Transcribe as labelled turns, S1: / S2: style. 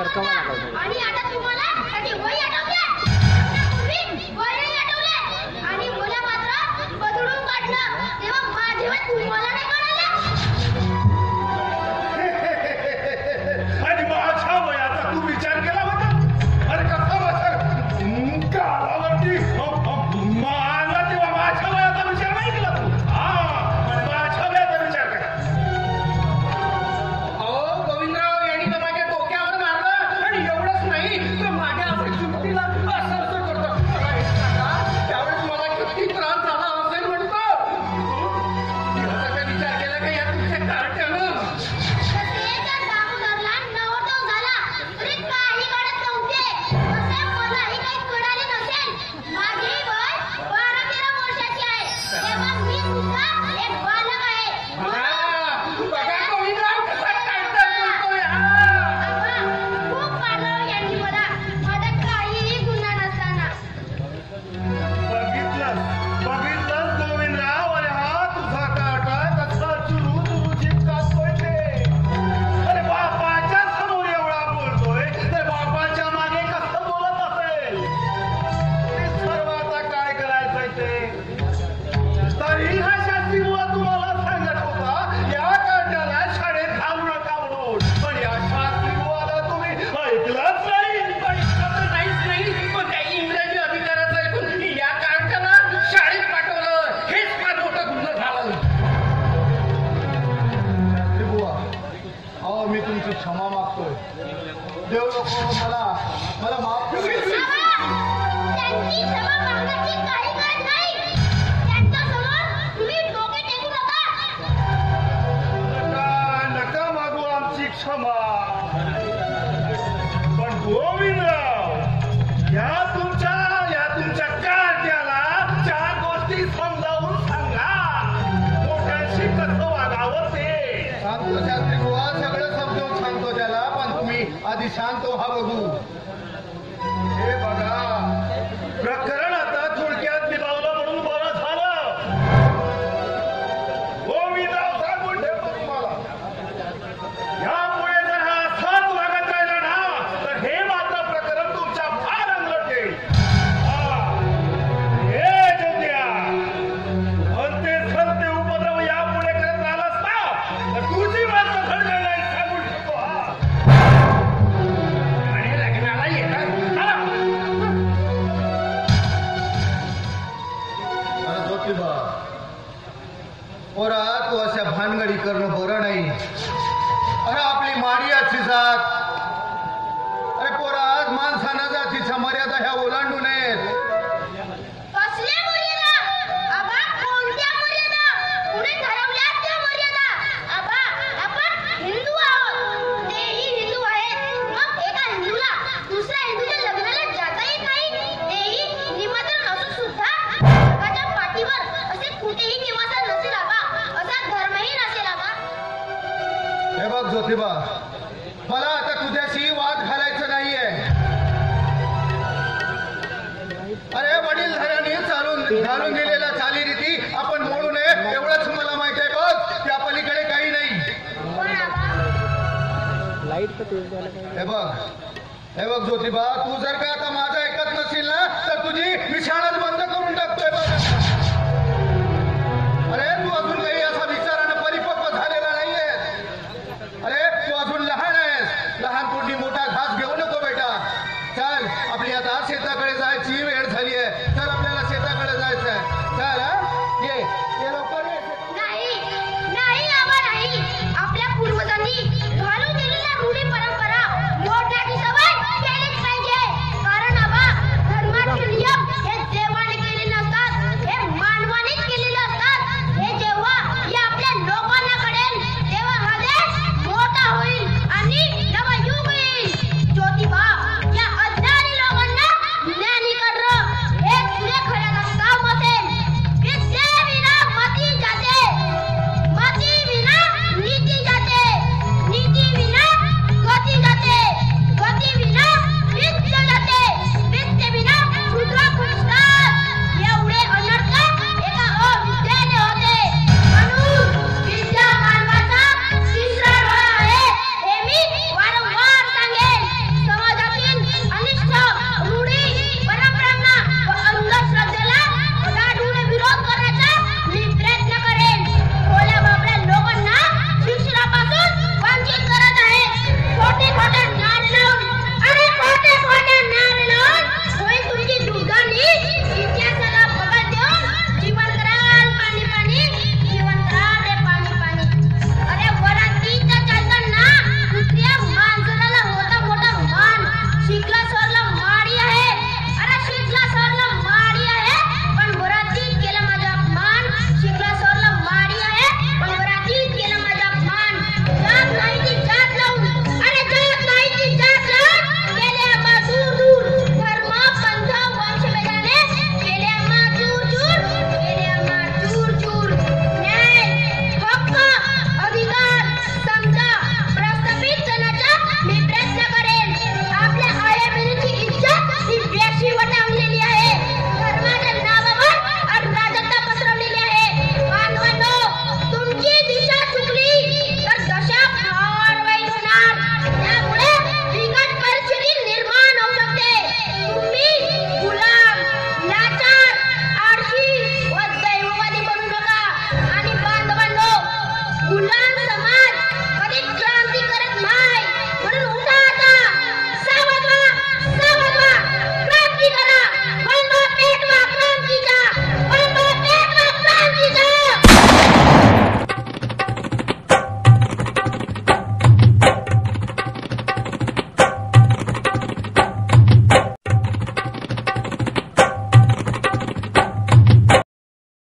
S1: अडकावा लागला
S2: आणि आता तुम्हाला त्याची वय आठवते पूर्वी वय आठवले आणि मला मात्र बदलून काढलं तेव्हा माझे वय तुम्हाला नाही कळाले
S3: आणि माझ्या वयाचा तू विचार केला होता अरे कसा बसर कालावरती मला तेव्हा माझ्या वयाचा विचार नाही केला तू माझ्या वयाचा विचार करा
S4: अहो गोविंदराव यांनी तर माझ्या डोक्यावर मारलं आणि एवढंच नाही तर माझ्या असं चुकीला असं करतो मला हे सांगा त्यावेळेस मला किती त्रास झाला असेल म्हणतो याचा काय विचार केला का या तुमच्या कार्ट्यानं
S5: क्षमा मागतोय देव नको मला माफ कर
S2: त्यांची क्षमा मागण्याची काही गरज नाही त्यांच्या समोर तुम्ही डोके टेकू
S3: नका मागू आमची क्षमा पण गोविंदराव या तुमच्या कार्ट्याला 4 गोष्टी समजावून सांगा मोठ्याशी कसं वागावं ते
S5: सांगतो शास्त्री बुवा सगळं समजावून सांगतो त्याला पण तुम्ही आधी शांत व्हा बघू
S3: हे बघा प्रकरण आता थोडक्यात निभावलं म्हणून बरं झालं गोविंदराव सांगून ठेवतो तुम्हाला यापुढे जर हा असाच वागत राहिला ना तर हे मात्र प्रकरण तुमच्या फार अंगलट येईल हे जोद्या भलते सलते उपद्रव यापुढे करत राहिलास ना तर तुझी मात्र घडणार नाही सांगून ठेवतो
S4: आणि लग्नाला येतात
S5: ज्योतिबा पोरा तू अशा भानगडी करणं बरं नाही अरे आपली माडियाची जात अरे पोरा आज माणसानं जातीच्या मर्यादा ह्या ओलांडू नयेत
S2: कसल्या मर्यादा आबा कोणत्या मर्यादा पुढे ठरवल्या त्या मर्यादा आबा आपण हिंदू आहोत तेही हिंदू आहेत मग एका हिंदूला दुसऱ्या हिंदूच्या लग्नाला जाता येत नाही तेही निमंत्रण असून सुद्धा जगाच्या पाठीवर असे कुठेही निवासन नसेल आबा असा धर्मही नसेल आबा
S5: हे बघ ज्योतिबा मला आता तुझ्याशी वाद घालायचं नाहीये अरे वडीलधाऱ्यांनी घालून दिलेल्या चालीरीती आपण मोडू नये एवढंच मला माहित आहे बघ त्या पलीकडे काही नाही
S2: पण आबा
S1: लाईट
S5: हे बघ ज्योतिबा तू जर का आता माझं ऐकत नसेल ना तर तुझी मिशाळच बंद